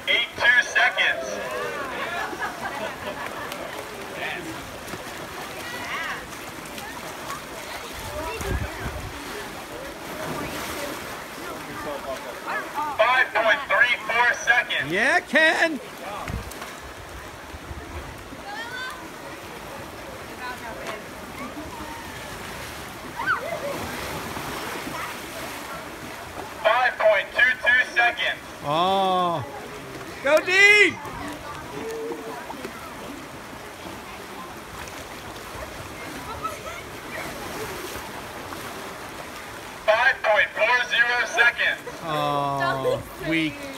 5.82 seconds. Yeah, Ken. Seconds. Oh, go deep. 5.40 seconds. Oh, weak.